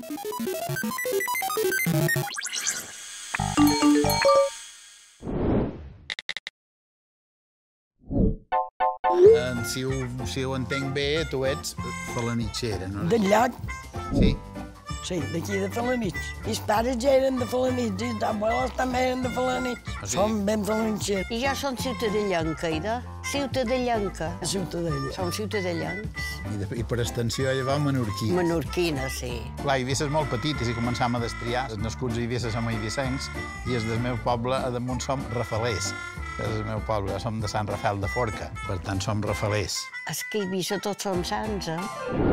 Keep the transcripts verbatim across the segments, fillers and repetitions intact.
Si ho, si ho entenc bé, tu ets felanitxera, no? Del lloc? Sí. Sí, d'aquí de Felanitx. I els pares ja eren de Felanitx, i els abuelos també eren de Felanitx. O sigui... Som ben felanitxers. I jo som ciutadellenca, Ida. Ciutadellenca. Ciutadella. Som ciutadellencs. I, de, I per extensió, llavors, menorquí. Menorquina, sí. Clar, Eivissa és molt petites i començàvem a destriar. Els nascuts a Eivissa som eivissencs i els del meu poble, a damunt, som rafalers. És el meu poble, som de Sant Rafel de Forca, per tant, som rafalers. És que a Eivissa tots som sants, eh?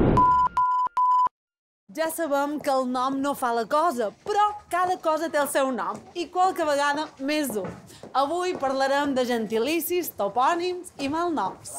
Ja sabem que el nom no fa la cosa, però cada cosa té el seu nom, i qualque vegada més d'un. Avui parlarem de gentilicis, topònims i malnoms.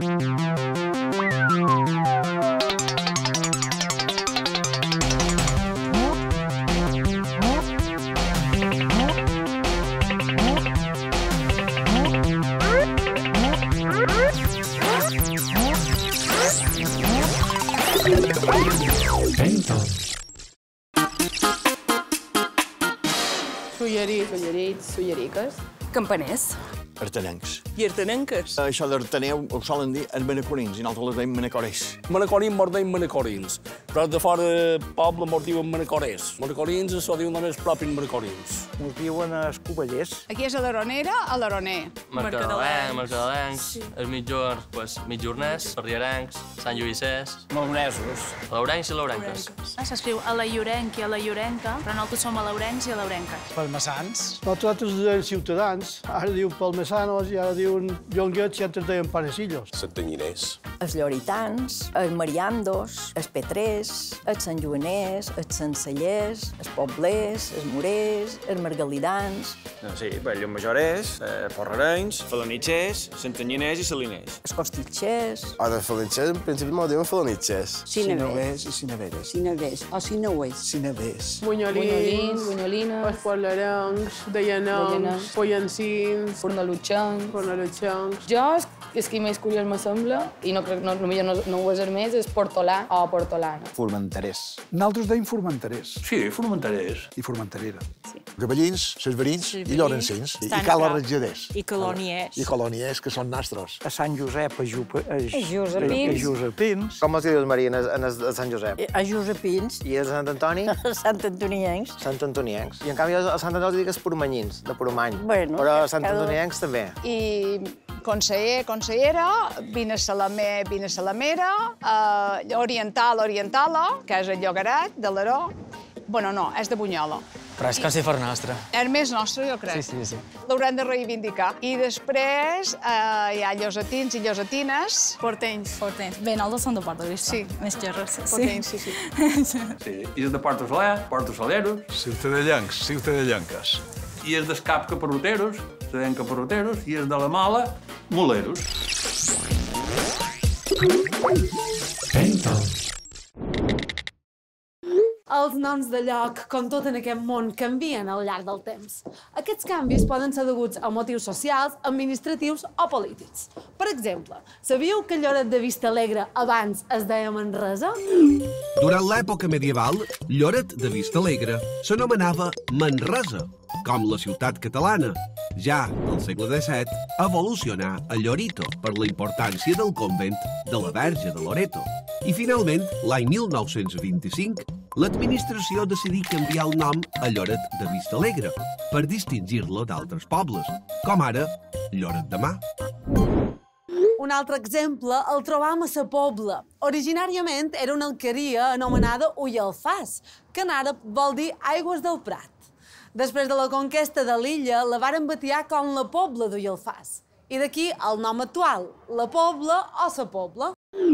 Sollerits, sollerits, solleriques. Campaners. Artanencs. I artanenques. Això d'artaner ho solen dir els manacorins, i nosaltres les deim manacorers. Manacorins mos deim manacorins, però de fora del poble mos diuen manacorers. Manacorins s'ho diu només propis manacorins. Mos diuen els covellers. Aquí és a l'Aronera, a l'Aroner. Mercadelencs, mercadelencs, els mitjors, pues, mitjorners, ferriarencs, Sant Lluïsers. Malnesos. Laurencs i laurenques. S'escriu a la Llorenc i a la Llorenca, però nosaltres som a laurencs i a laurenques. Palmesans. Nosaltres diem ciutadans, ara diuen palmesanos i ara diuen llonguets i altres deien panecillos. Santanyiners. Els lloritans, els mariandos, els petrers, els santjoaners, els sancellers, els poblers, els morers, els margalidans. Sí, els llombajorers, eh, porrerenys, felanitxers, santanyiners i saliners. Els costitxers. A de felanitxers, en principi m'ho diuen felanitxers. Sinovers i sineveres. Sinavers o sinauers. Sinavers. Bunyolins, bunyolines, els porlerencs, deyanencs, pollancins, fornalutxencs. fornalutxencs. Jo, és que més curiós me sembla, i no crec, no, millor no, no ho és el més, és portolà o portolana. Formenterers. Nosaltres deim formenterers. Sí, formenterers. I formenterera. Sí. Gavellins, cerverins i llorencins. I calarretjaders. I coloniers. I coloniers, que són nostres. A Sant Josep, a, Jupa, a, a Josepins. A Josepins. Com els dius, Maria, a Sant Josep? A Josepins. I a Sant Antoni? A Sant Antoniencs. Sant Antoniencs. I en canvi a Sant Antoni digues poromanyins, de poromany. Bueno, però a Sant Antoniencs també. I conseller, consellera, vine Salamé, vine Salamera, eh, oriental, orientala, que és el Llogaret, de l'Aró. Bueno, no, és de Bunyola. Però és quasi fort nostre. És més nostre, jo crec. Sí, sí, sí. L'haurem de reivindicar. I després eh, hi ha llosatins i llosatines. Portenys. Portenys. Bé, nosaltres som de Porta Vista. Sí. Més gerres. Portenys, sí, sí. Sí, i és de Porto Soler, Porto Soleros. Ciutadellencs, ciutadellenques. I és d'Escap caparroteros, serem caparroteros, i és de la Mala, moleros. Els noms de lloc, com tot en aquest món, canvien al llarg del temps. Aquests canvis poden ser deguts a motius socials, administratius o polítics. Per exemple, sabíeu que Lloret de Vistalegre abans es deia Manresa? Durant l'època medieval, Lloret de Vistalegre s'anomenava Manresa, com la ciutat catalana. Ja al segle disset evolucionà a Llorito per la importància del convent de la Verge de Loreto. I finalment, l'any mil nou-cents vint-i-cinc, l'administració decidí canviar el nom a Lloret de Vistalegre per distingir-lo d'altres pobles, com ara Lloret de Mar. Un altre exemple el trobam a Sa Pobla. Originàriament era una alqueria anomenada Ullalfàs, que en àrab vol dir aigües del Prat. Després de la conquesta de l'illa, la varen batiar com la Pobla d'Ullalfàs. I d'aquí el nom actual, la Pobla o Sa Pobla.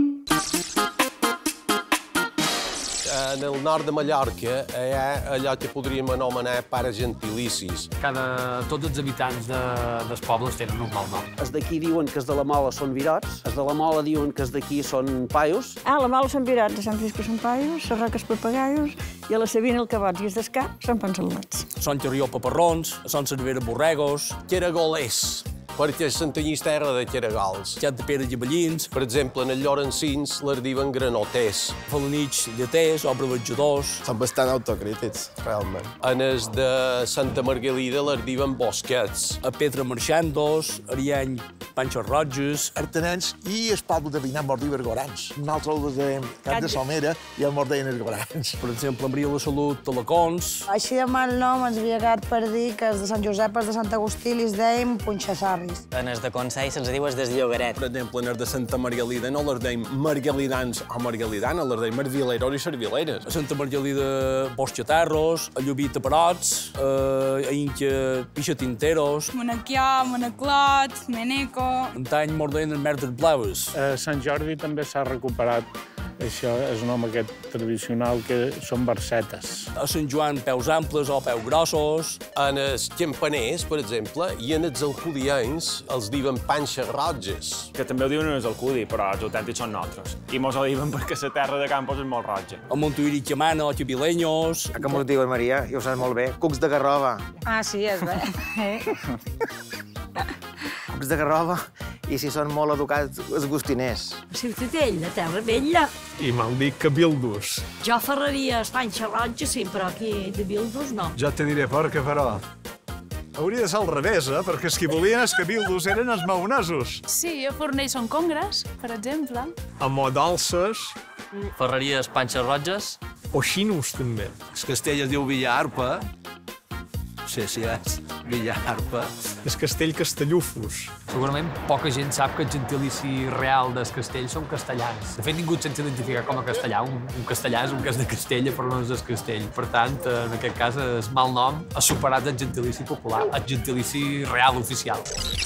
En el nord de Mallorca hi ha allò que podríem anomenar pares gentilicis. Cada... Tots els habitants de, dels pobles tenen un mal nom. Els d'aquí diuen que els de la Mola són virots, els de la Mola diuen que els d'aquí són paios. Ah, la Mola són virots, a Sant Francisco són paios, a Roques papagaios, i a la Sabina, el Cabots i els d'Escà són pansalats. Són Carrió paparrons, són Cervera borregos. Caragolers. perquè Santanyí és terra de caragols. Xat de pera llavallins. Per exemple, en els llorencins les diuen granoters. Falanits lleters o bravejadors. Són bastant autocrítics, realment. En els de Santa Margalida les diuen bosquets. A Petra Marxandos, Ariany Panxos Roges. Artenens i el poble de Vinyà mos diuen Gorans. Nosaltres els deien Cap de Somera i el mos deien els Gorans. Per exemple, en Maria la Salut, Talacons. Així de mal nom ens havia quedat per dir que els de Sant Josep, els de Sant Agustí, li dèiem punxassarris. En els de Consell se'ls diu els del Llogaret. Per exemple, en els de Santa Margalida no les deim margalidans o margalidana, les deim marvileros i servileres. A Santa Margalida, Bosxatarros, a Llubita Parots, a Inca Pixatinteros. Monaquià, Monaclot, Meneco. Antany mordent en merdes blaves. A Sant Jordi també s'ha recuperat això, és un nom aquest tradicional que són barcetes. A Sant Joan, peus amples o peus grossos. En els campaners, per exemple, i en els alcudians els diuen panxes roges. Que també ho diuen els alcudi, però els autèntics són nosaltres. I mos ho diuen perquè la terra de Campos és molt roja. A Montuïri Chamana o Chipileños. A que mos diuen, Maria, i ho saps molt bé, cucs de Garrova. Ah, sí, és bé. Cucs de Garrova, i si són molt educats, els agustiners. Ciutadella, terra vella. I mal dit cabildos. Jo ferraria Panxa Roja, sí, però aquí de bildos no. Ja te diré per què, però. Hauria de ser al revés, eh? Perquè els que volien els cabildos eren els maonesos. Sí, a Fornells són congres, per exemple. A Modalses. Ferreries Panxes Roges. O xinos, també. El castell es diu Villarpa. Sí, sí, és Villarpa. És castell Castellufos. Segurament poca gent sap que el gentilici real del castell són castellans. De fet, ningú se'ns identifica com a castellà. Un, un castellà és un que és de Castella, però no és del castell. Per tant, en aquest cas, el mal nom ha superat el gentilici popular, el gentilici real oficial.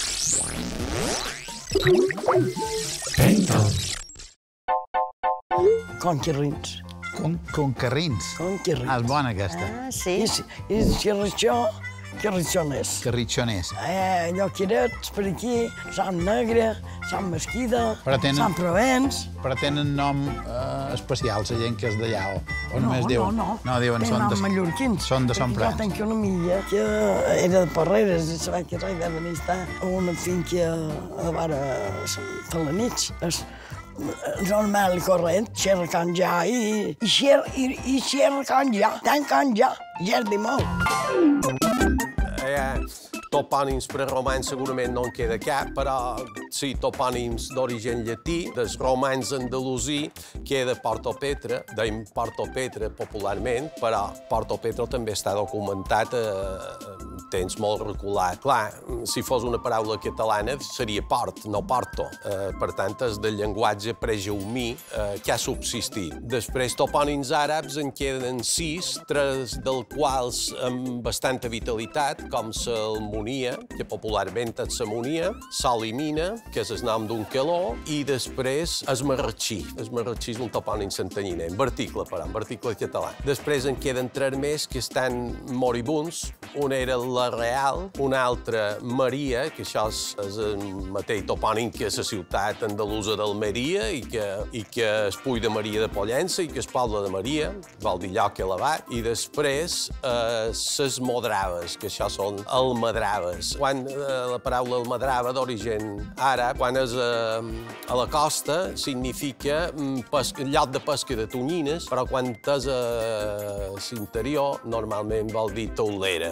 Conquerrins. Con, concarrins. Conquerrins. Ah, és bona aquesta. Ah, sí. I, i xerritxó, carritxoners. Carritxoners. Eh, Lloquerets, per aquí, Sant Negre, Sant Mesquida, tenen, Sant Provenç. Però tenen nom eh, especial, la gent que és d'allà, o, o no, només diuen? No, no, no. diuen, tenen són nom de, mallorquins. Són de Sant Provenç. Jo tenc una milla que era de Parreres, i sabia que res de venir a estar a una finca a vora Falanits. És normal i corrent, xerra can ja i, i, xerra, i, i xerra can ja, tant can ja, ja de molt. Eh, topònims preromans segurament no en queda cap, però sí, topònims d'origen llatí, dels romans andalusí, queda Portopetra, deim Portopetra popularment, però Portopetra també està documentat a temps molt reculat. Clar, si fos una paraula catalana seria port, no porto. Eh, per tant, és del llenguatge prejaumí eh, que ha subsistit. Després, topònims àrabs en queden sis, tres dels quals amb bastanta vitalitat, com Salmonia, que popularment és Samonia, Salimina, que és el nom d'un caló, i després Esmarratxí. Esmarratxí és un topònim santanyiner, en article, però, en article català. Després en queden tres més que estan moribuns. Una era la Real, una altra Maria, que això és, és el mateix topònim que la ciutat andalusa d'Almeria i que, i que es Puig de Maria de Pollença i que es Poble de Maria, vol dir lloc elevat. I després eh, ses Modraves, que això són almadraves. Quan eh, la paraula almadrava d'origen àrab, quan és eh, a la costa, significa pesca, lloc de pesca de tonyines, però quan és a l'interior, normalment vol dir taulera.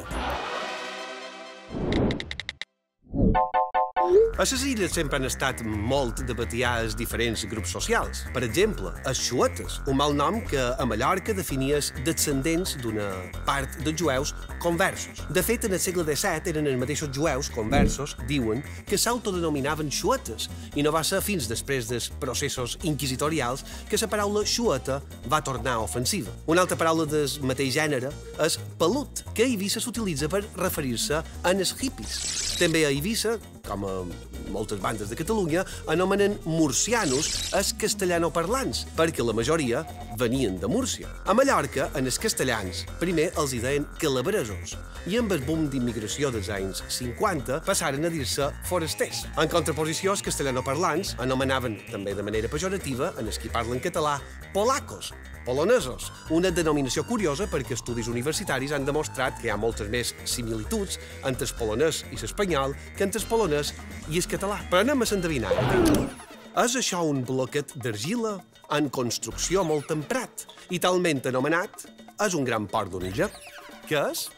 A les illes sempre han estat molt debatiades diferents grups socials. Per exemple, els xuetes, un mal nom que a Mallorca definia els descendents d'una part dels jueus conversos. De fet, en el segle disset eren els mateixos jueus conversos, diuen, que s'autodenominaven xuetes, i no va ser fins després dels processos inquisitorials que la paraula xueta va tornar ofensiva. Una altra paraula del mateix gènere és pelut, que a Eivissa s'utilitza per referir-se als hippies. També a Eivissa, com a moltes bandes de Catalunya anomenen murcianos els castellanoparlants, perquè la majoria venien de Múrcia. A Mallorca, en els castellans, primer els hi deien calabresos, i amb el boom d'immigració dels anys cinquanta passaren a dir-se forasters. En contraposició, els castellanoparlants anomenaven, també de manera pejorativa, en els qui parlen català, polacos, polonesos, una denominació curiosa perquè estudis universitaris han demostrat que hi ha moltes més similituds entre el polonès i l'espanyol que entre el polonès i el català. Però anem a s'endevinar. És això un bloquet d'argila en construcció molt emprat i talment anomenat és un gran port d'una illa? Què és?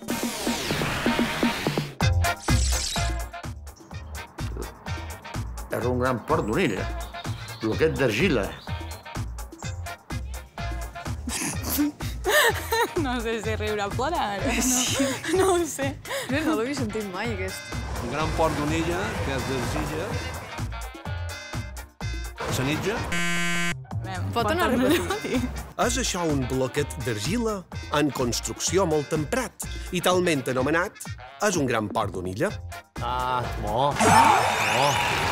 És un gran port d'una illa. Bloquet d'argila. No sé si riure o plorar. No, no ho sé. No l'havia sentit mai, aquest. Un gran port d'una illa, que és d'argilla. Sanitja? Pot anar a repetir. És això un bloquet d'argila en construcció molt emprat i talment anomenat és un gran port d'una illa? Ah, mo. Mo.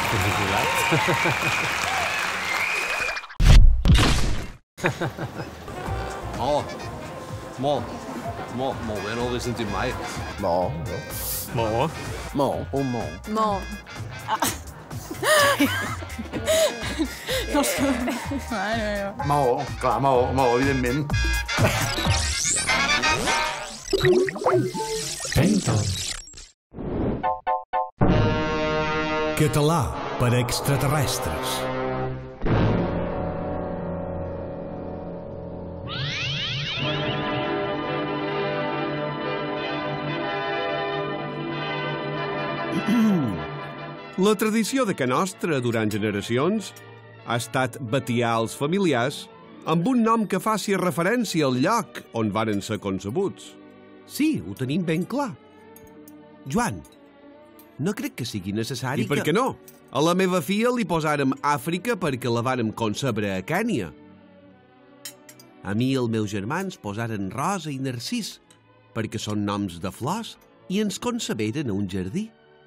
Mo. Mo. Mo. Molt bé, no l'he sentit mai. Mo. Mo. Mo. Un mo. Mo. No sé. Mo. Clar, mo. Mo, evidentment. Català per a extraterrestres. La tradició de Ca Nostra durant generacions ha estat batiar els familiars amb un nom que faci referència al lloc on varen ser concebuts. Sí, ho tenim ben clar. Joan, no crec que sigui necessari que... I per què no? A la meva filla li posàrem Àfrica perquè la vàrem concebre a Kènia. A mi i els meus germans posaren Rosa i Narcís perquè són noms de flors i ens conceberen a un jardí.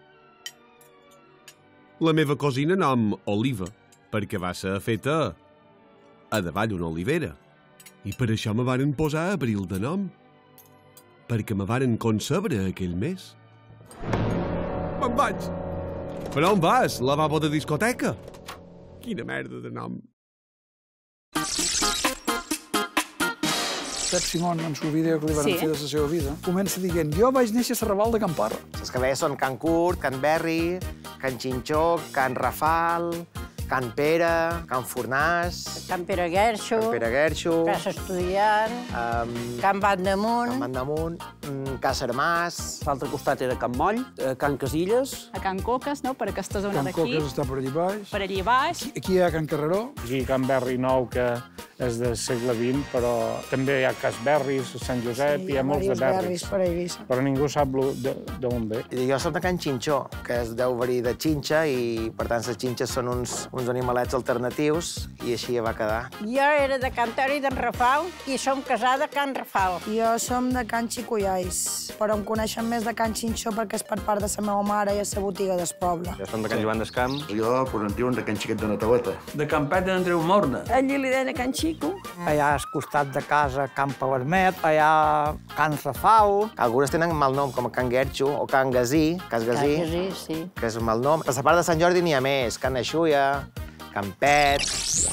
La meva cosina nom Oliva, perquè va ser feta a davall d'una olivera. I per això me varen posar Abril de nom, perquè me varen concebre aquell mes. Me'n vaig! Per on vas? Lavabo de discoteca? Quina merda de nom. Pep Simón, en el vídeo que li van fer de la seva vida, comença dient jo vaig néixer a Raval de Can Parra. Les que veia són Can Curt, Can Berri, Can Xinxó, Can Rafal, Can Pere, Can Fornàs... Can Pere Guerxo. Can Pere Guerxo. Casa Estudiant. Um, Can Vandamunt. Can Vandamunt. Um, Casa Armàs. L'altre costat era Can Moll, Can Casilles. A Can Coques, no?, per aquesta zona d'aquí. Can Coques està per allà baix. Per allà baix. Aquí, aquí hi ha Can Carreró. Aquí Can Berri Nou, que és del segle vint, però també hi ha Cas Berris, Sant Josep, sí, hi ha molts de Berris. Per Eivissa. Però ningú sap d'on ve. I jo soc de Can Xinxó, que es deu venir de xinxa, i per tant les xinxes són uns, uns animalets alternatius, i així va quedar. Jo era de Can Tori d'en Rafal i som casada a Can Rafal. Jo som de Can Xicollais, però em coneixen més de Can Xinxó perquè és per part de la meva mare i a la botiga del poble. Jo som de Can Joan d'Escamp. Jo, pues, em diuen de Can Xiquet de Nataleta. De Campet d'Andreu Morna. Allí li deien Can Xico. Allà al costat de casa, Can Palermet, allà Can Rafau. Algunes tenen mal nom, com Can Guerxo o Can Gasí, Cas Gasí, Can Gasí, sí. Que és un mal nom. Per la part de Sant Jordi n'hi ha més, Can Aixuia, Can Pet...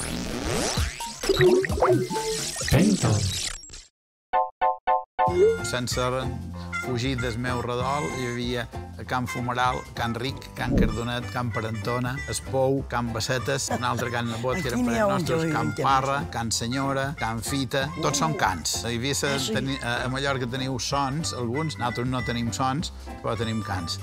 Sense fugir del meu redol, hi havia Can Fumeral, Can Ric, Can Cardonet, Can Parentona, Espou, Can Bassetes, un altre Can Nebot, que era per nostres, Can Parra, Can Senyora, Can Fita... Tots són cants. A Eivissa, a Mallorca teniu sons, alguns, nosaltres no tenim sons, però tenim cants.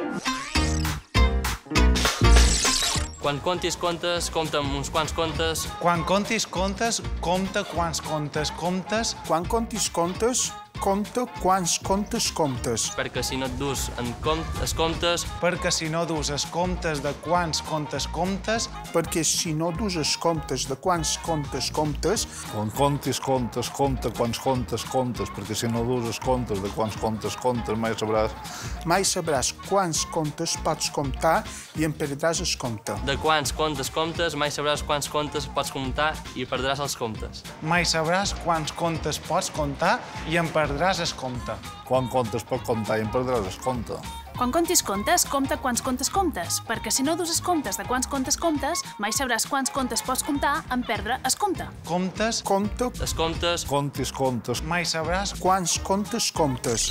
Quan contis contes, compta amb uns quants contes. Quan contis contes, compta quants contes comptes. Quan contis contes, compte quants comptes comptes. Perquè si no et dus en els comptes... Perquè si no dus els comptes de quants comptes comptes... Perquè si no dus els comptes de quants comptes comptes... Quan comptis comptes, compte quants comptes comptes, perquè si no dus els comptes de quants comptes comptes mai sabràs... Mai sabràs quants comptes pots comptar i en perdràs el compte. De quants comptes comptes, mai sabràs quants comptes pots comptar i perdràs els comptes. Mai sabràs quants comptes pots comptar i en perdràs el compte. Quan comptes pots comptar i en perdràs el compte. Quan comptis comptes, compta quants comptes comptes, perquè si no dus els comptes de quants comptes comptes, mai sabràs quants comptes pots comptar en perdre el compte. Comptes, compte, els comptes, comptis comptes. Mai sabràs quants comptes comptes.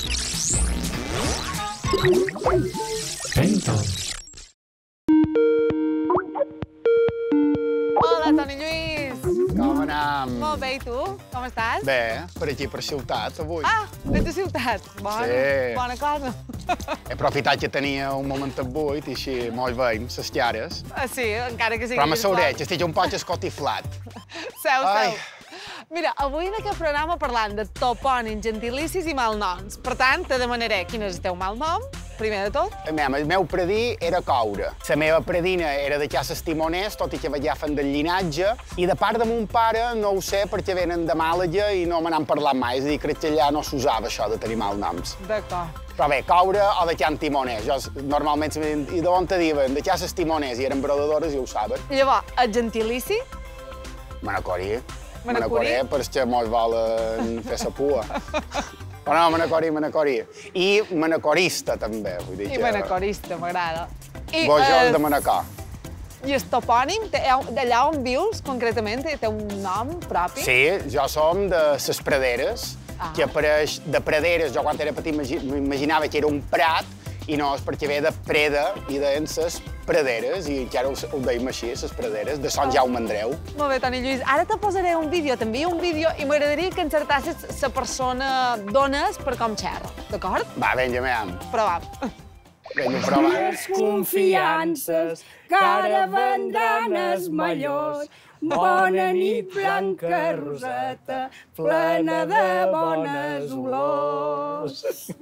Hola, Toni Lluís! Com anem? Molt bé, i tu? Com estàs? Bé, per aquí, per ciutat, avui. Ah, ets a ciutat? Bona, sí. Bona cosa. He aprofitat que tenia un moment buit i així mos veiem, les llares. Ah, sí, encara que sigui... Però me s'haureig, estic un poc escotiflat. Seu, seu. Mira, avui en aquest programa parlant de topònims, gentilicis i malnoms. Per tant, te demanaré quin és el teu malnom, primer de tot. El meu predí era Coure. La meva predina era de cases timoners, tot i que vellafen del llinatge. I de part de mon pare no ho sé perquè venen de Màlaga i no me n'han parlat mai. És a dir, crec que allà no s'usava això de tenir malnoms. D'acord. Però bé, Coure o de Can Timoners. Jo normalment, i d'on te diuen, de cases timoners i eren brodadores i ho saben. Llavors, el gentilici? Manacorí. Manacorí? Perquè mos volen fer sa pua. Però no, manacorí, manacorí. I manacorista, també. Vull dir I que... manacorista, m'agrada. Bojos de Manacor. I el topònim, d'allà on vius, concretament, té un nom propi? Sí, jo som de ses praderes, que apareix de praderes. Jo, quan era petit, m'imaginava que era un prat, i no, és perquè ve de preda i de ses praderes, i que ara ho deim així, ses praderes, de Sant Jaume Andreu. Molt bé, Toni Lluís. Ara te posaré un vídeo, t'envio un vídeo, i m'agradaria que encertassis la persona d'ones per com xerra, d'acord? Va, vinga, veiem. Provam. Vinga, provam. Les confiances, que ara vendran els millors. Bona nit, blanca roseta, plena de bones olors.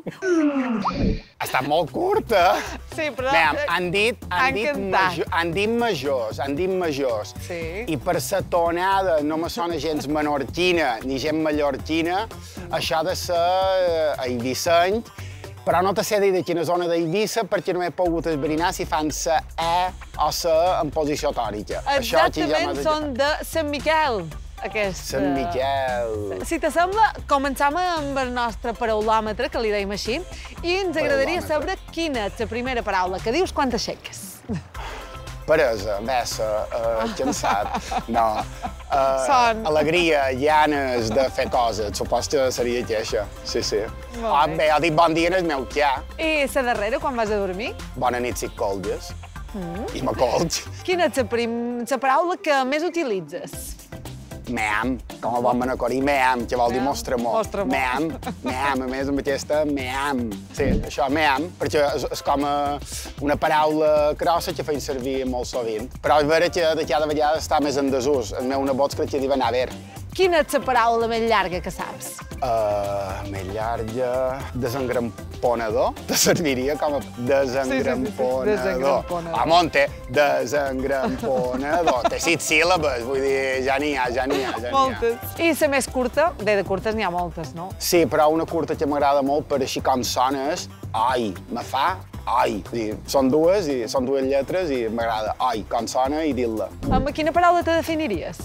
Ha estat molt curta. Sí, però... Bé, han dit, han dit, major, han dit majors, han dit majors. Sí. I per sa tonada no me sona gens menorquina ni gent mallorquina, això de ser eivisseny, però no te sé dir de quina zona d'Eivissa perquè no he pogut esbrinar si fan sa E o sa en posició tònica. Exactament, són de Sant Miquel, aquest... Sant Miquel... Si te sembla, començam amb el nostre paraulòmetre, que li deim així, i ens agradaria saber quina és la primera paraula que dius quan t'aixeques. Peresa, bessa, uh, cansat, no. Uh, Son. Alegria, ganes de fer coses, supos que seria queixa, sí, sí. Oh, bé, jo dic bon dia en el meu ja. I la darrera, quan vas a dormir? Bona nit, si et colgues. Mm. I me colg. Quina és la, prim... la paraula que més utilitzes? Meam, com a bon manacorí, meam, que vol dir mostra-m'ho. Mostra-m'ho. Meam, meam, a més amb aquesta, meam. Sí, això, meam, perquè és, és com una paraula grossa que feim servir molt sovint. Però és vera que de cada vegada està més en desús. El meu nebot crec que diuen anar a veure. Quina és la paraula més llarga que saps? Uh, més llarga... Desengramponador? Te serviria com a desengramponador. Sí, sí, sí. Desengramponador. A monte, desengramponador. Té sis síl·labes, vull dir, ja n'hi ha, ja n'hi ha, ja n'hi ha. Moltes. I la més curta? Bé, de curtes n'hi ha moltes, no? Sí, però una curta que m'agrada molt per així com sona és ai, me fa ai. Són dues, i són dues lletres i m'agrada ai, com sona i dir-la. Amb quina paraula te definiries?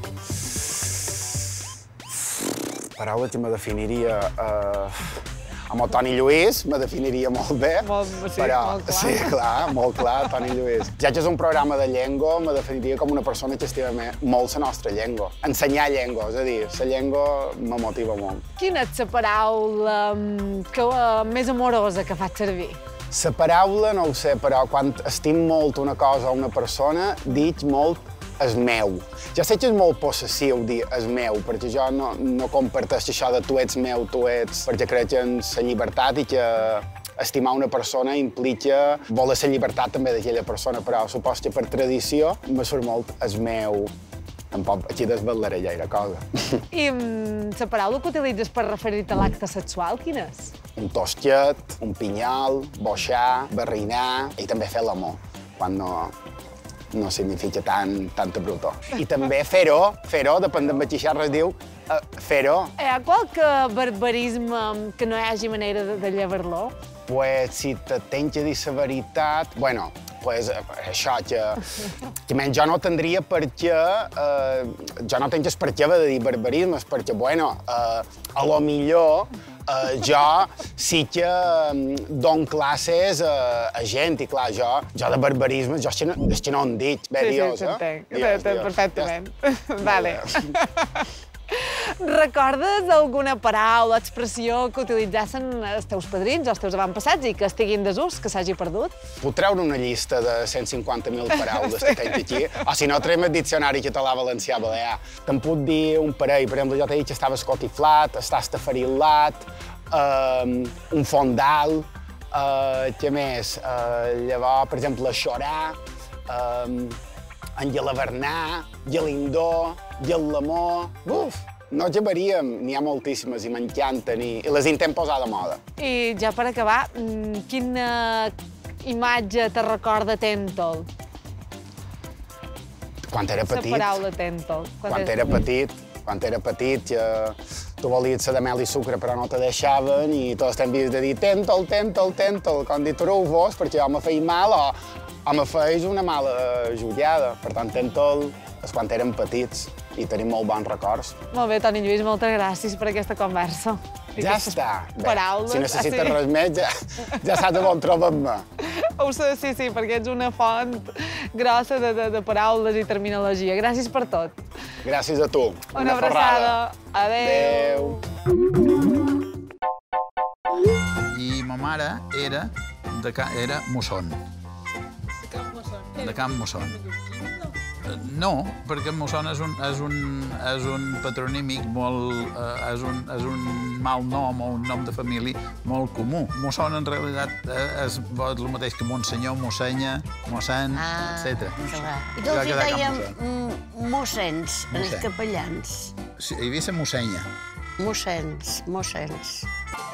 Paraula que me definiria... Uh, amb el Toni Lluís me definiria molt bé. Molt, sí, però, molt clar. Sí, clar, molt clar, Toni Lluís. Ja que és un programa de llengua, me definiria com una persona que estima molt la nostra llengua. Ensenyar llengua, és a dir, la llengua me motiva molt. Quina és la paraula que, uh, més amorosa que faig servir? La paraula no ho sé, però quan estim molt una cosa o una persona, dic molt és meu. Ja sé que és molt possessiu dir és meu, perquè jo no, no comparteixo això de tu ets meu, tu ets, perquè crec en la llibertat i que estimar una persona implica voler la llibertat també d'aquella persona, però supos que per tradició me surt molt és meu. tampoc aquí desvetllaré gaire cosa. I la paraula que utilitzes per referir-te a l'acte sexual, quina és? Un tosquet, un pinyol, boixar, barrinar i també fer l'amor, quan no, no significa tant, tanta brutor. I també fer-ho, fer-ho, depèn de qui xerra, es diu uh, fer-ho. Hi ha qualque barbarisme que no hi hagi manera de, de llevar-lo? Pues, si te tens que dir la veritat, bueno, pues, això, que, que menys jo no tindria per què, eh, jo no tens per què de dir barbarismes, perquè, bueno, eh, a lo millor eh, jo sí que eh, don classes a, a gent, i clar, jo, jo de barbarismes, jo és que no, és que no en dic, bé, sí, dios, sí, eh? t'entenc, t'entenc perfectament. Vale. Recordes alguna paraula, expressió que utilitzassen els teus padrins o els teus avantpassats i que estigui en desús, que s'hagi perdut? Puc treure una llista de cent cinquanta mil paraules que tenc aquí? O si no, traiem el diccionari català-valencià-balear. Te'n puc dir un parell. Per exemple, jo t'he dit que estava escotiflat, estàs tafarilat, um, un fondal, uh, què més? Uh, llavors, per exemple, xorar, um, engelavernar, gelindó, gelamó... Uf! No llevaríem, n'hi ha moltíssimes i m'encanten i, i les intentem posar de moda. I ja per acabar, quina imatge te recorda Tèntol? Quan era petit. La paraula Tèntol. Quan, quan era petit, quan era petit, que tu volies ser de mel i sucre però no te deixaven i tots t'envies de dir Tèntol, Tèntol, Tèntol, com dir treu-vos perquè o me feia mal o, o me feis una mala jollada. Per tant, Tèntol és quan érem petits i tenim molt bons records. Molt bé, Toni Lluís, moltes gràcies per aquesta conversa. Ja està. Bé, paraules. Si necessites res més, ja, ja saps on trobar-me. Ho sé, sí, sí, perquè ets una font grossa de, de, de paraules i terminologia. Gràcies per tot. Gràcies a tu. Una, una abraçada. Adéu. I ma mare era, de ca... era mossón. De Camp Mosson. De Camp Mosson. No, perquè Mosson és un, és un, és un patronímic molt... Eh, és, un, és un mal nom o un nom de família molt comú. Mosson, en realitat, és el mateix que Monsenyor, Mossenya, Mossèn, ah, etcètera. I tots hi dèiem mossens, els capellans. Sí, hi havia la Mossenya. Mossens, mossens.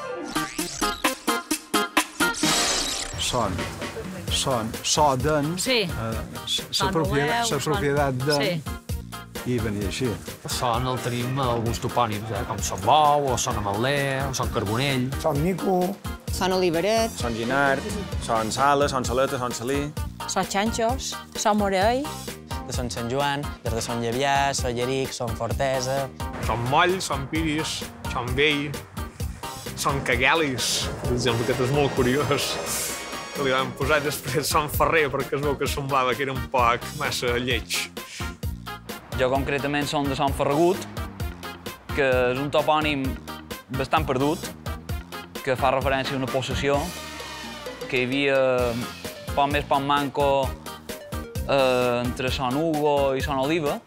Son. Son. Soden. Sí. La propietat de... Sí. I venia així. Son el tenim alguns topònims, eh? Com Son Bou, o Son Ametler, o Son Carbonell. Son Mico. Son Oliveret. Son Ginard. Son Sala, Son Saleta, Son Salí. Son Xanxos. Son Morell. De Son Sant Joan, des de Son Llevià, Son Lleric, Son Fortesa. Son Moll, Son Piris, Son Vell, Son Caguelis. Per exemple, aquest és molt curiós. Li vam posar després Son Ferrer perquè es veu que semblava que era un poc massa lleig. Jo concretament som de Son Ferragut, que és un topònim bastant perdut, que fa referència a una possessió, que hi havia poc més poc manco eh, entre Son Hugo i Son Oliva,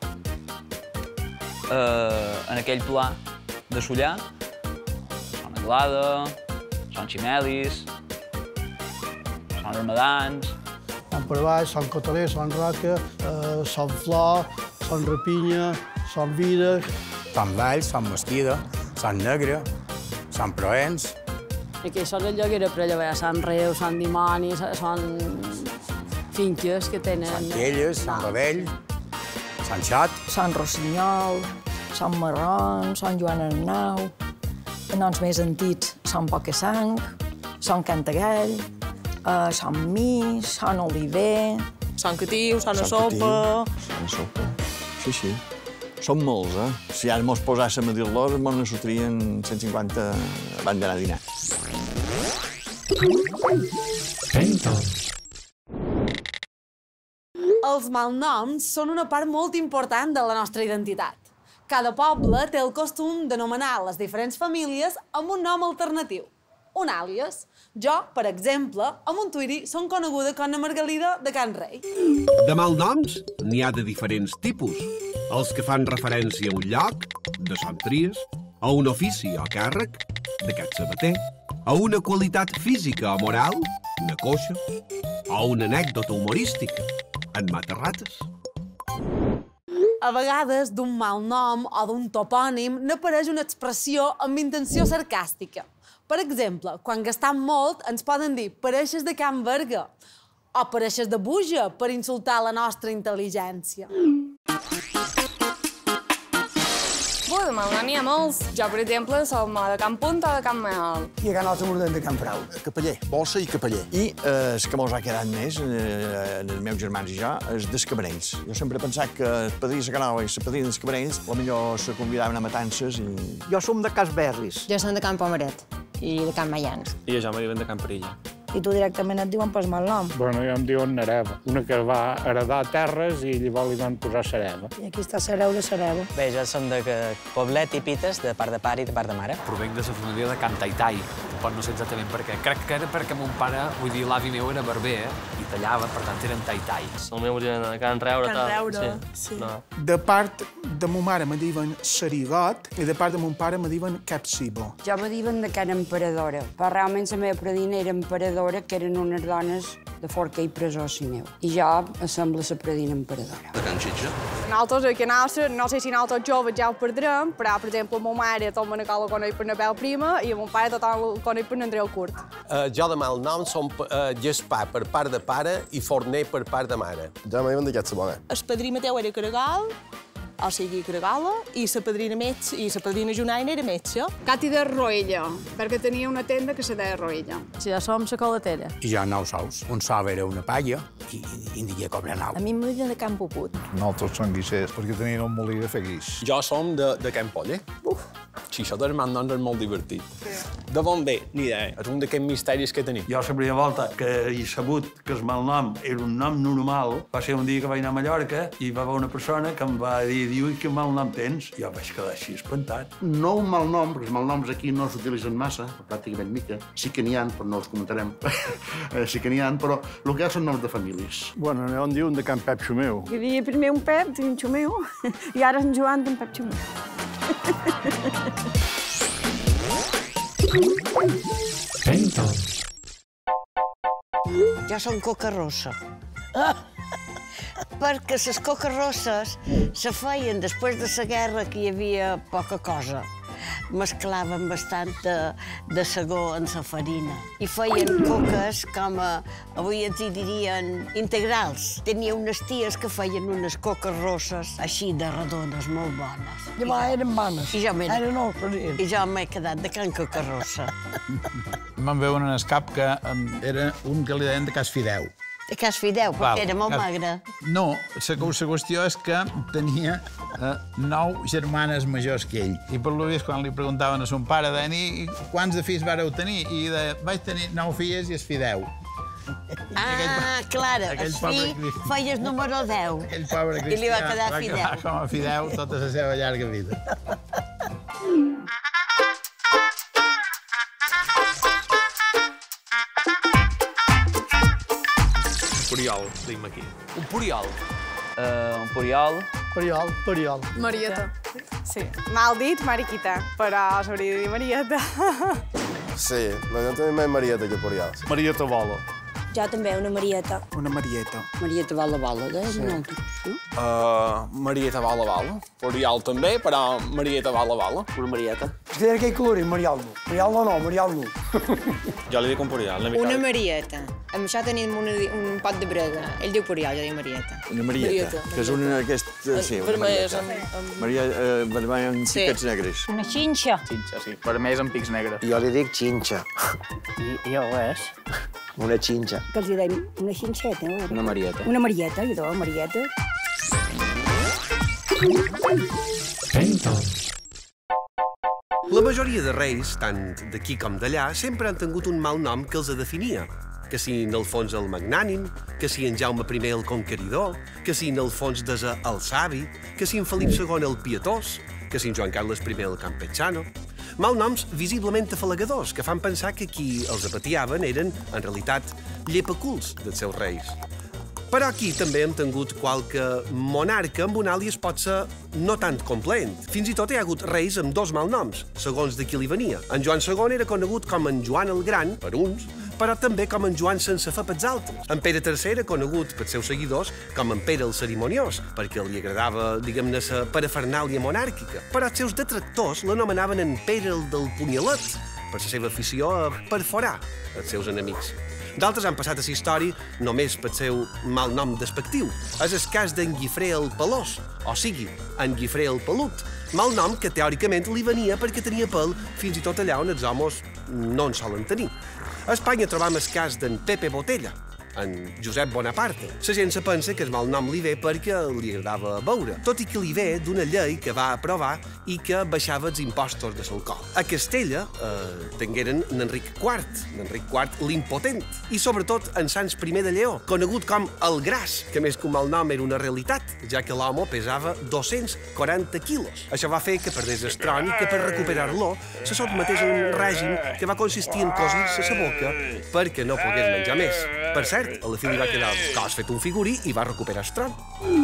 eh, en aquell pla de Sollar, Son Anglada, Son Ximelis, Son Armadans... Son per baix, Son Cotaler, Son Roca, eh, Son Flor, Son Rapinya, Son Videc... Son Valls, Son Mesquida, Son Negre, Son Proens... I que això és allò que era per allò, Son Reu, Son Dimoni, Son finques que tenen... Son Quelles, Son Ravell, Son Xot... Son Rossinyol, Son Marron, Son Joan Arnau... Noms més antics, Son Poquesang, Son Cantagall... Uh, Son Mis, Son Oliver... Son Catiu, Son Sopa... Son Sopa, sí, sí. Són molts, eh? Si ara mos posàssim a dir-los, mos ne sortirien cent cinquanta abans d'anar a dinar. Els malnoms són una part molt important de la nostra identitat. Cada poble té el costum d'anomenar les diferents famílies amb un nom alternatiu, un àlies. Jo, per exemple, a Montuïri som coneguda com a Margalida de Can Rei. De malnoms n'hi ha de diferents tipus. Els que fan referència a un lloc, de Son Tries, a un ofici o càrrec, de Cat Sabater, a una qualitat física o moral, una coixa, o una anècdota humorística, en Matarrates. A vegades, d'un mal nom o d'un topònim n'apareix una expressió amb intenció sarcàstica. Per exemple, quan gastam molt ens poden dir pareixes de Can Berga o pareixes de Buja per insultar la nostra intel·ligència. Bé, de malnom n'hi ha molts. Jo, per exemple, som de Can Punt o de Can Mahal. I a Can Alta mordem de Can Frau. Capeller, bossa i capeller. I eh, el que mos ha quedat més, eh, els meus germans i jo, és dels cabrells. Jo sempre he pensat que el padrí de Canova i la padrina dels cabrells potser se convidaven a matances i... Jo som de Cas Berris. Jo som de Can Pomaret i de Can Mayans. I jo me diuen de Can Perilla. I tu directament et diuen pas mal nom. Bueno, jo em diuen Nereva. Una que va heredar terres i llavors li van posar Sereva. I aquí està Sereu de Sereva. Bé, jo som de Poblet i Pites, de part de pare i de part de mare. Provenc de la família de Can Taitai, però no sé exactament per què. Crec que era perquè mon pare, vull dir, l'avi meu era barber i tallava, per tant eren taitais. El meu origen de Can Reure. Can Reure, sí. De part de ma mare me diuen Sarigot i de part de mon pare me diuen Capsibo. Jo me diuen de Can Emperadora, però realment la meva predina era emperadora, que eren unes dones de Forca i Presó, si meu. I jo assemblo la predina emperadora. De Can Xitxa. Nosaltres, aquí a nostra, no sé si nosaltres joves ja ho perdrem, però, per exemple, ma mare tot me n'acaba quan hi per Nabel Prima i mon pare tot quan hi per Andreu Curt. Uh, jo de malnom som uh, Gaspar per part de pare i Forner per part de mare. Jo me diuen de Llatzabona. El padrí Mateu era Caragal, o sigui, Caragala, i la padrina metge, i la padrina Junaina era metge. Cati de Roella, perquè tenia una tenda que se deia Roella. Sí, ja som la colatera. I jo nou sous. Un sou era una palla i, i n'hi cobra nou. A mi em diuen de Can Puput. Nosaltres som guixers, perquè tenien un molí de fer guix. Jo som de, de Can Poller. Uf. Si això dels malnoms és molt divertit. Sí. De on ve? Ni idea. És un d'aquests misteris que tenim. Jo la primera volta que he sabut que el malnom era un nom normal va ser un dia que vaig anar a Mallorca i va haver una persona que em va dir, diu, quin malnom tens? I jo vaig quedar així espantat. No un malnom, perquè els malnoms aquí no s'utilitzen massa, pràcticament mica. Sí que n'hi ha, però no els comentarem. Sí que n'hi ha, però el que hi ha són noms de famílies. Bueno, on diuen de Can Pep Xumeu. Hi havia primer un Pep, un Xumeu, i ara en Joan d'en Pep Xumeu. Jo som coca rossa. Perquè les coques rosses se feien després de la guerra, que hi havia poca cosa. Mesclaven bastant de, de segó en la farina. I feien coques com a, avui ens hi dirien, integrals. Tenia unes ties que feien unes coques rosses així de redones, molt bones. I va, eren bones. I jo m'he Eren no, I jo m'he quedat de Can Coca Rossa. Me'n veuen en el cap que era un que li deien de Cas Fideu. De Cas Fideu, perquè era molt magre. No, la qüestió és que tenia eh, nou germanes majors que ell. I per lo vist, quan li preguntaven a son pare, deien, i quants de fills vareu tenir? I deia, vaig tenir nou filles i es Fideu. Ah, clar, el fill feia el número deu. Aquell pobre cristià I li va quedar Fideu. Va quedar com a Fideu tota la seva llarga vida. Puriol, digue'm aquí. Un puriol. Uh, un puriol. Puriol, puriol. Marieta. Sí. Mal dit, Mariquita, però s'hauria de dir Marieta. Sí, no, jo també més Marieta que Puriol. Marieta Bola. Jo també, una Marieta. Una Marieta. Marieta Bala Bala, deies Sí. un altre, no? Uh, Marieta Bala Bala. Puriol també, però Marieta Bala Bala. Una Marieta. És que era aquell colorit, Marialdo. Marialdo no, Marialdo. Jo li dic un Puriol. Una Marieta. Amb això tenim un, un pot de brega. Ell diu Puriol, jo dic Marieta. Una Marieta, que és una aquesta... Sí, una Vermelles Marieta. amb... Maria, eh, vermell amb Sí. piquets negres. Una xinxa. Xinxa, sí. Vermells amb pics negres. Jo li dic xinxa. I, i ho és? Una xinxa. Que els hi deim una xinxeta, no? Una Marieta. Una Marieta, jo, Marieta. La majoria de reis, tant d'aquí com d'allà, sempre han tingut un mal nom que els definia. Que si en el fons el magnànim, que si en Jaume primer el conqueridor, que si en el fons desa el savi, que si en Felip segon el pietós, que si en Joan Carles primer el campechano. Malnoms visiblement afalagadors, que fan pensar que qui els apatiaven eren, en realitat, llepaculs dels seus reis. Però aquí també hem tingut qualque monarca amb un àlies potser no tant complent. Fins i tot hi ha hagut reis amb dos malnoms, segons de qui li venia. En Joan segon era conegut com en Joan el Gran, per uns, però també com en Joan sense fe pels altres. En Pere tercer era conegut pels seus seguidors com en Pere el Cerimoniós, perquè li agradava, diguem-ne, la parafernàlia monàrquica. Però els seus detractors l'anomenaven en Pere el del punyalet, per la seva afició a perforar els seus enemics. D'altres han passat a la història només pel seu mal nom despectiu. És el cas d'en Guifré el Pelós, o sigui, en Guifré el Pelut, mal nom que teòricament li venia perquè tenia pèl fins i tot allà on els homes no en solen tenir. A Espanya trobam el cas d'en Pepe Botella, en Josep Bonaparte. La gent se pensa que el mal nom li ve perquè li agradava beure, tot i que li ve d'una llei que va aprovar i que baixava els impostos de l'alcohol. A Castella eh, tingueren n'Enric quart, n'Enric quart l'impotent, i sobretot en Sants primer de Lleó, conegut com el Gras, que més que un mal nom era una realitat, ja que l'home pesava dos-cents quaranta quilos. Això va fer que perdés el tron i que per recuperar-lo se sotmetés a un règim que va consistir en cosir-se la boca perquè no pogués menjar més. Per cert, a la fi li va quedar el cos fet un figurí i va recuperar el tron.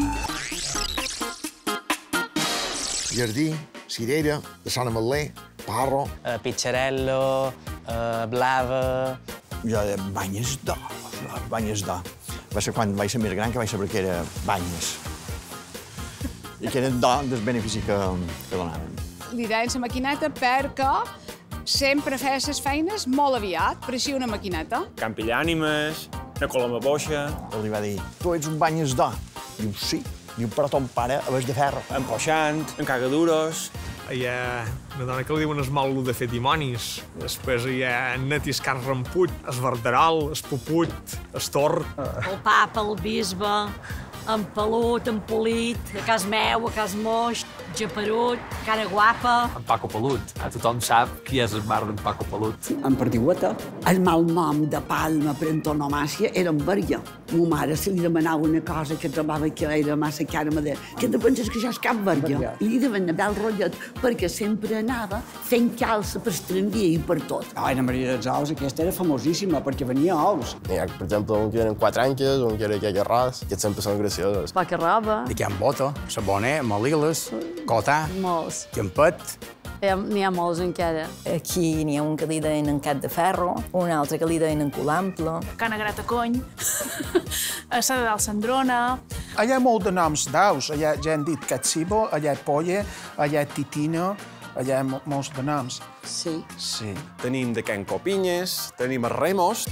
Jardí, cirera, de Sant Ametler, parro... Uh, Pitxarello, uh, blava... Jo de banyes d'or, banyes d'or. Va ser quan vaig ser més gran que vaig saber que era banyes. I que era d'or del benefici que, que donaven. Li deien la maquineta perquè sempre feia les feines molt aviat, pareixia una maquineta. Campillànimes, una coloma boixa... Li va dir, tu ets un banyes d'or. Diu, sí. Diu, però ton pare és de ferro. Empoixant, en cagaduros... Hi ha una dona que li diuen el mòlul de fer dimonis. Després hi ha en Netis Carramput, el verderol, el puput, el tort. El papa, el bisbe, en Pelut, en Polit, a cas meu, a cas moix, Japerut, cara guapa... En Paco Pelut. A tothom sap qui és el mar d'en Paco Pelut. En Perdiueta. El mal nom de Palma per antonomàcia era en Verge. Ma mare se li demanava una cosa que trobava que era massa cara a Madera. Que te penses que això és Cap Verge? I li deien anar el rotllet perquè sempre anava fent calça per estrandia i per tot. Ah, la Maria dels Ous, aquesta era famosíssima perquè venia a ous. Hi ha, per exemple, un que eren quatre anques, un que era que arròs, que sempre són gracioses. Poca roba. De can bota, saboner, maliles, cotà, molts. Tempet. N'hi ha molts encara. Aquí n'hi ha un que li deien en Cat de Ferro, un altre que li deien en Colample. Cana Gratacony, a Sada del Sandrona... Hi ha molt de noms d'aus. Hi ha, ja hem dit Catsibo, hi ha Polla, hi ha Titina, hi ha molts de noms. Sí. Sí. Tenim de Can Copinyes, tenim a Remos...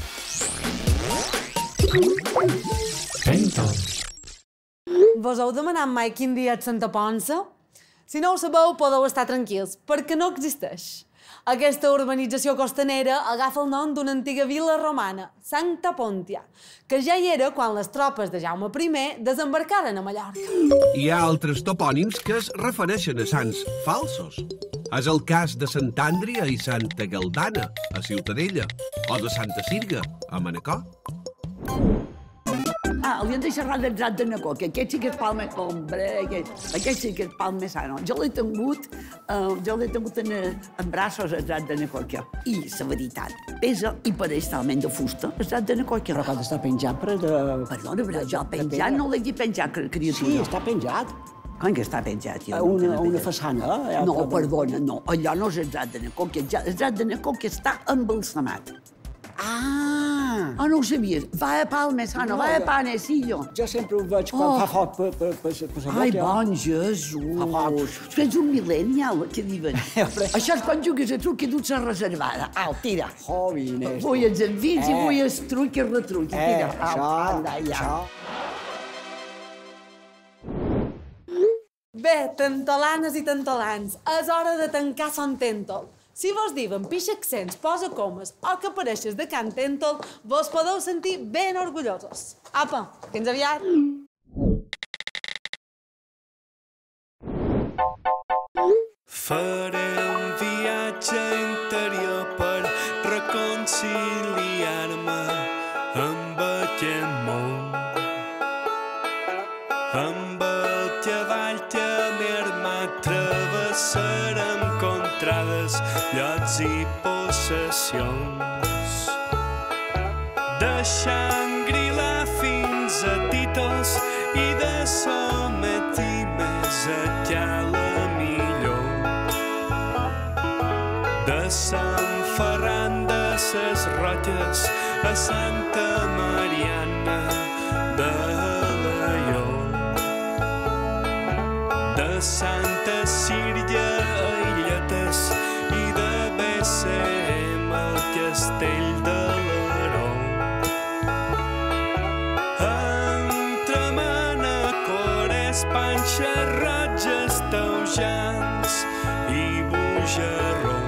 Vos heu demanat mai quin dia és Santa Ponça? Si no ho sabeu, podeu estar tranquils, perquè no existeix. Aquesta urbanització costanera agafa el nom d'una antiga vila romana, Sancta Pontia, que ja hi era quan les tropes de Jaume primer desembarcaren a Mallorca. Hi ha altres topònims que es refereixen a sants falsos. És el cas de Sant Àndria i Santa Galdana, a Ciutadella, o de Santa Sirga, a Manacor. Ah, li han de xerrar del Zat de Nacó, que aquest sí que és pal més hombre, aquest, aquest sí que és pal més sano. Jo l'he tingut, uh, jo l'he tingut en, en braços, el Zat de Nacó. I, la veritat, pesa i pareix talment de fusta, el Zat de Nacó. Però quan està penjat per... De... Perdona, però jo penjat no l'he dit penjat, criatura. Sí, està penjat. Com que està penjat? A una, una façana. Eh? No, perdona, no. Allò no és el Zat de Nacó, el Zat de Nacó que està embalsamat. Ah! Ah, no ho sabies. Va a Palmesano, va a Panecillo. Jo sempre ho veig quan fa foc per, per, per, per la boca. Ai, bon Jesús! Tu ets un millennial, què diuen? Això és quan jugues a truc i duts a reservada. Au, tira. Joven, esto. Vull els envits i vull els truc i retruc. Tira, au, anda, ja. Bé, tantolanes i tantolans, és hora de tancar son tèntol. Si vos diuen pixa accents, posa comes o que apareixes de Can Tèntol, vos podeu sentir ben orgullosos. Apa, fins aviat! Faré un viatge interior per reconciliar-me amb aquest món, amb el cavall que m'ha travessarem contrades, llocs i possessions. De Shangri-La fins a Titos i de Somet i més a Cala Millor. De Sant Ferran de ses Rotlles a Santa Mariana de Alaior. De Santa Sírgia a Illetes i de B C M al Castell de l'Aró. Entre Manacores, Panxes Roges, Taujans i Bujarró.